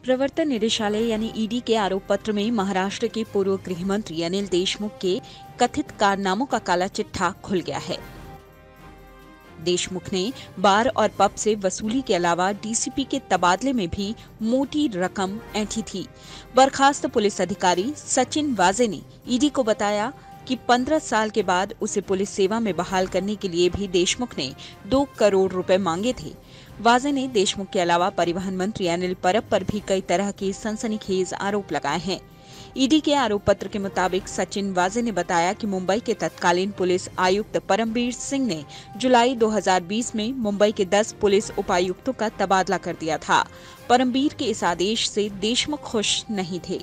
प्रवर्तन निदेशालय यानी ईडी के आरोप पत्र में महाराष्ट्र के पूर्व गृह मंत्री अनिल देशमुख के कथित कारनामों का काला चिट्ठा खुल गया है। देशमुख ने बार और पब से वसूली के अलावा डीसीपी के तबादले में भी मोटी रकम ऐंठी थी। बर्खास्त पुलिस अधिकारी सचिन वाजे ने ईडी को बताया कि 15 साल के बाद उसे पुलिस सेवा में बहाल करने के लिए भी देशमुख ने 2 करोड़ रुपए मांगे थे। वाजे ने देशमुख के अलावा परिवहन मंत्री अनिल परब पर भी कई तरह के सनसनीखेज आरोप लगाए हैं। ईडी के आरोप पत्र के मुताबिक सचिन वाजे ने बताया कि मुंबई के तत्कालीन पुलिस आयुक्त परमबीर सिंह ने जुलाई 2020 में मुंबई के 10 पुलिस उपायुक्तों का तबादला कर दिया था। परमबीर के इस आदेश से देशमुख खुश नहीं थे।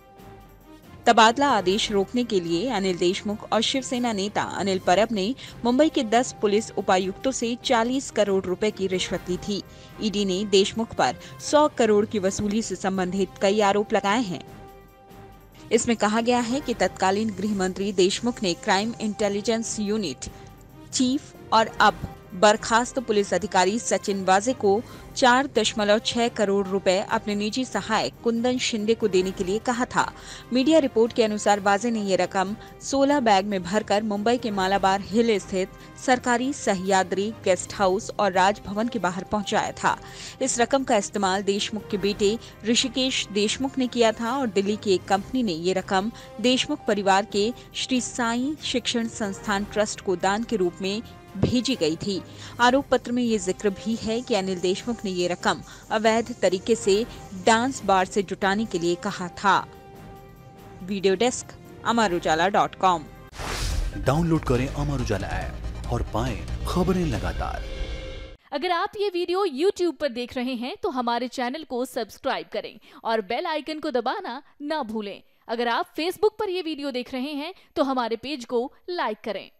तबादला आदेश रोकने के लिए अनिल देशमुख और शिवसेना नेता अनिल परब ने मुंबई के 10 पुलिस उपायुक्तों से 40 करोड़ रुपए की रिश्वत ली थी। ईडी ने देशमुख पर 100 करोड़ की वसूली से संबंधित कई आरोप लगाए हैं। इसमें कहा गया है कि तत्कालीन गृह मंत्री देशमुख ने क्राइम इंटेलिजेंस यूनिट चीफ और अब बर्खास्त पुलिस अधिकारी सचिन वाजे को 4.6 करोड़ रुपए अपने निजी सहायक कुंदन शिंदे को देने के लिए कहा था। मीडिया रिपोर्ट के अनुसार वाजे ने ये रकम 16 बैग में भरकर मुंबई के मालाबार हिल स्थित सरकारी सह्याद्री गेस्ट हाउस और राजभवन के बाहर पहुंचाया था। इस रकम का इस्तेमाल देशमुख के बेटे ऋषिकेश देशमुख ने किया था और दिल्ली की एक कंपनी ने ये रकम देशमुख परिवार के श्री साईं शिक्षण संस्थान ट्रस्ट को दान के रूप में भेजी गई थी। आरोप पत्र में ये जिक्र भी है कि अनिल देशमुख ने ये रकम अवैध तरीके से डांस बार से जुटाने के लिए कहा था। Video desk अमरुजाला.com। डाउनलोड करें अमर उजाला ऐप और पाएं खबरें लगातार। अगर आप ये वीडियो YouTube पर देख रहे हैं तो हमारे चैनल को सब्सक्राइब करें और बेल आइकन को दबाना ना भूलें। अगर आप Facebook पर ये वीडियो देख रहे हैं तो हमारे पेज को लाइक करें।